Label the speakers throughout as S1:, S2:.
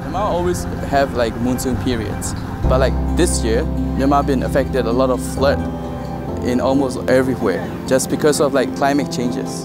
S1: Myanmar always have like monsoon periods, but like this year, Myanmar been affected a lot of flood in almost everywhere just because of like climate changes.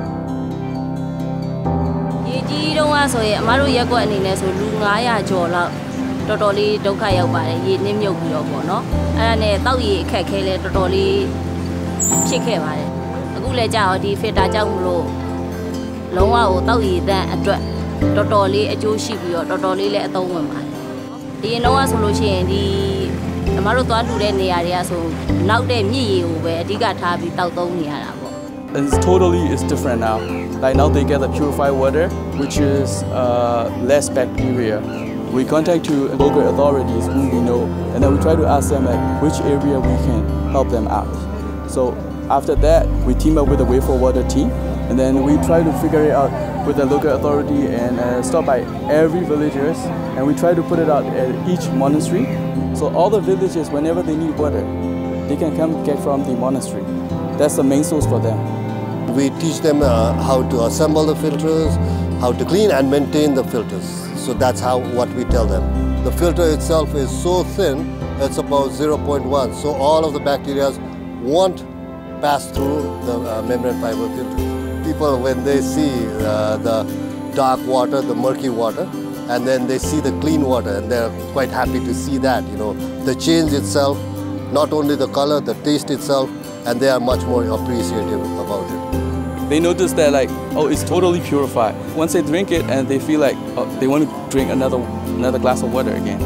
S1: It's different now. Like now they get the purified water, which is less bacteria. We contact to local authorities who we know, and then we try to ask them like which area we can help them out. So after that, we team up with the Way for Water team, and then we try to figure it out with the local authority and stop by every villagers, and we try to put it out at each monastery. So all the villages, whenever they need water, they can come get from the monastery. That's the main source for them.
S2: We teach them how to assemble the filters, how to clean and maintain the filters. So that's what we tell them. The filter itself is so thin, it's about 0.1. So all of the bacteria won't pass through the membrane fiber filter. People, when they see the dark water, the murky water, and then they see the clean water, and they're quite happy to see that, the change itself, not only the color, the taste itself, and they are much more appreciative about it.
S1: They notice that like, oh, it's totally purified. Once they drink it and they feel like they want to drink another glass of water again.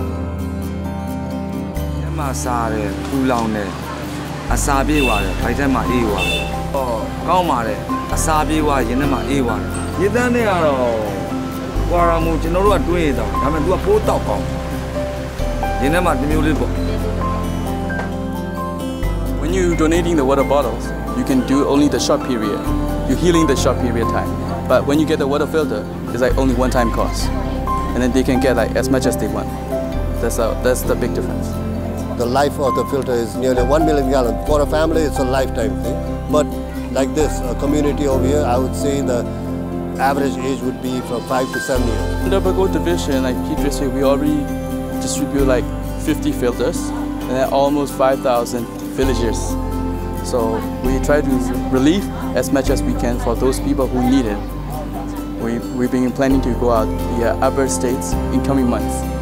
S1: When you're donating the water bottles, you can do only the short period. You're healing the short period time. But when you get the water filter, it's like only one-time cost. And then they can get like as much as they want. That's the big difference.
S2: The life of the filter is nearly 1 million gallons. For a family, it's a lifetime thing. But like this, a community over here, I would say the average age would be from 5 to 7 years.
S1: In the Bago division, like Key District, we already distribute like 50 filters and then almost 5,000 villagers. So we try to relieve as much as we can for those people who need it. We've been planning to go out the other states in coming months.